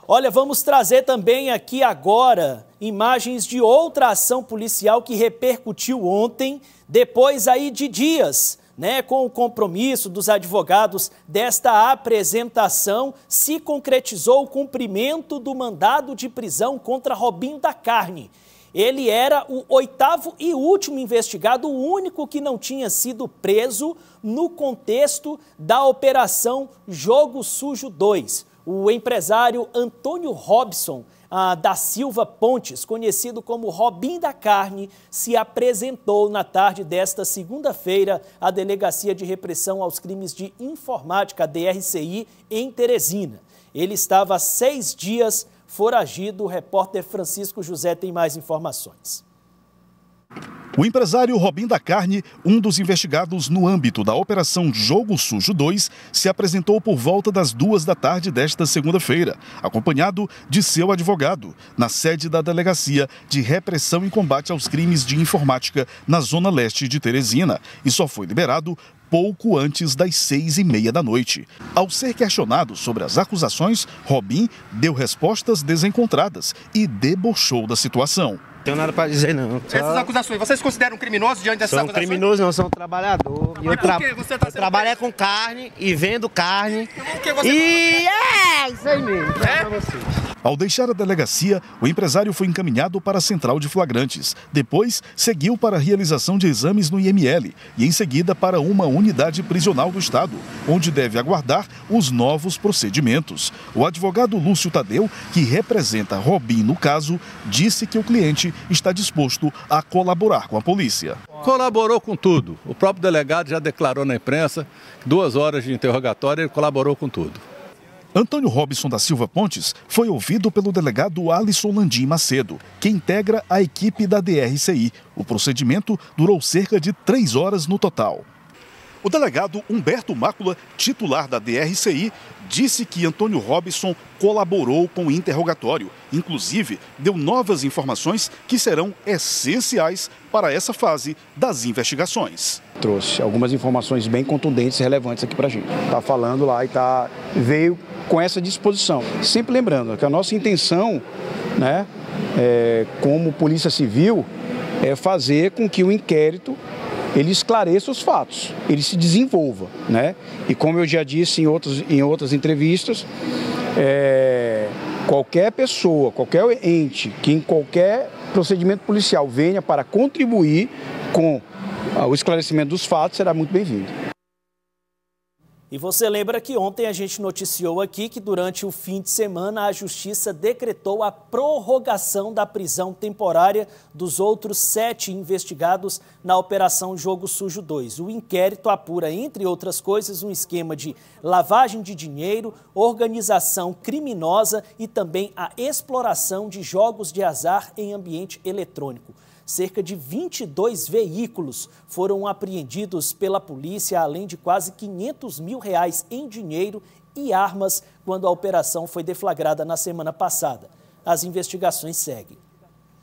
Olha, vamos trazer também aqui agora imagens de outra ação policial que repercutiu ontem, depois aí de dias, né, com o compromisso dos advogados desta apresentação, se concretizou o cumprimento do mandado de prisão contra Robinho da Carne. Ele era o 8º e último investigado, o único que não tinha sido preso no contexto da Operação Jogo Sujo 2. O empresário Antônio Robson da Silva Pontes, conhecido como Robinho da Carne, se apresentou na tarde desta segunda-feira à Delegacia de Repressão aos Crimes de Informática, a DRCI, em Teresina. Ele estava há 6 dias foragido. O repórter Francisco José tem mais informações. O empresário Robinho da Carne, um dos investigados no âmbito da Operação Jogo Sujo 2, se apresentou por volta das 2 da tarde desta segunda-feira, acompanhado de seu advogado, na sede da Delegacia de Repressão e Combate aos Crimes de Informática, na Zona Leste de Teresina, e só foi liberado pouco antes das 6h30 da noite. Ao ser questionado sobre as acusações, Robinho deu respostas desencontradas e debochou da situação. Não tenho nada para dizer, não. Essas acusações, vocês consideram criminosos diante dessas acusações? São criminosos, não, são trabalhador. Mas por que você está sendo trabalho com carne e vendo carne. Por que você isso aí mesmo. Ao deixar a delegacia, o empresário foi encaminhado para a central de flagrantes. Depois, seguiu para a realização de exames no IML e, em seguida, para uma unidade prisional do Estado, onde deve aguardar os novos procedimentos. O advogado Lúcio Tadeu, que representa Robinho no caso, disse que o cliente está disposto a colaborar com a polícia. Colaborou com tudo. O próprio delegado já declarou na imprensa, 2 horas de interrogatório, ele colaborou com tudo. Antônio Robson da Silva Pontes foi ouvido pelo delegado Alisson Landim Macedo, que integra a equipe da DRCI. O procedimento durou cerca de 3 horas no total. O delegado Humberto Mácula, titular da DRCI, disse que Antônio Robson colaborou com o interrogatório. Inclusive, deu novas informações que serão essenciais para essa fase das investigações. Trouxe algumas informações bem contundentes e relevantes aqui para a gente. Está falando lá e veio com essa disposição. Sempre lembrando que a nossa intenção, né, como Polícia Civil, é fazer com que o inquérito ele esclareça os fatos, ele se desenvolva, né? E como eu já disse em outras entrevistas, qualquer pessoa, qualquer ente que em qualquer procedimento policial venha para contribuir com o esclarecimento dos fatos será muito bem-vindo. E você lembra que ontem a gente noticiou aqui que durante o fim de semana a Justiça decretou a prorrogação da prisão temporária dos outros 7 investigados na Operação Jogo Sujo 2. O inquérito apura, entre outras coisas, um esquema de lavagem de dinheiro, organização criminosa e também a exploração de jogos de azar em ambiente eletrônico. Cerca de 22 veículos foram apreendidos pela polícia, além de quase R$500 mil em dinheiro e armas, quando a operação foi deflagrada na semana passada. As investigações seguem.